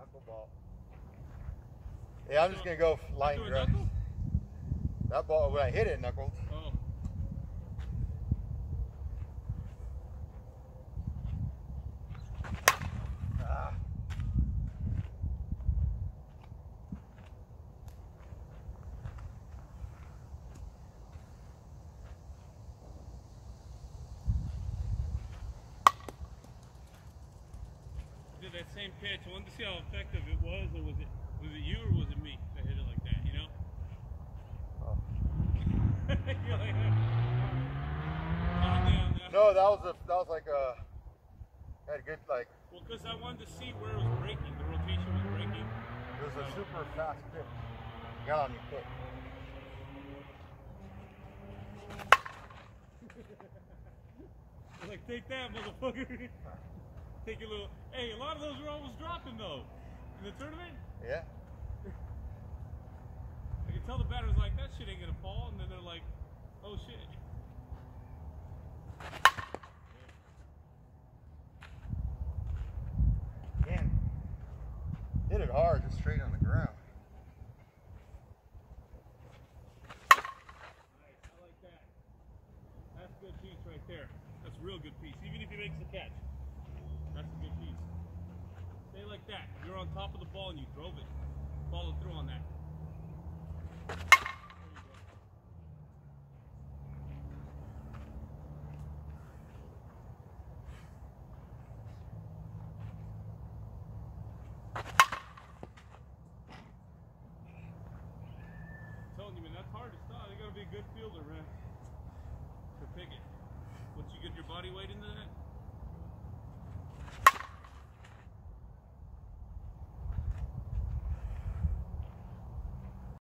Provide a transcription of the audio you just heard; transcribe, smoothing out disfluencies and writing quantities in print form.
Knuckleball. Yeah, I'm just gonna go line drive. That ball, when I hit it, knuckled. Oh. Ah. Did that same pitch. I wanted to see how effective it was, or was it you, or was it me that hit it like that? You know? Oh. You're like, no, that was like a had a good like. Well, because I wanted to see where it was breaking. The rotation was breaking. It was a super fast pitch. Got on your foot. Like, take that, motherfucker. Take a little. Hey, a lot of those were almost dropping though in the tournament. Yeah. I can tell the batter's like, that shit ain't gonna fall, and then they're like, oh shit. Man, hit it hard, just straight on the ground. Nice, I like that. That's a good piece right there. That's a real good piece, even if he makes the catch. That's a good piece. Stay like that. You're on top of the ball and you drove it. Follow through on that. I'm telling you, man, that's hard to stop. You gotta be a good fielder, man, to pick it.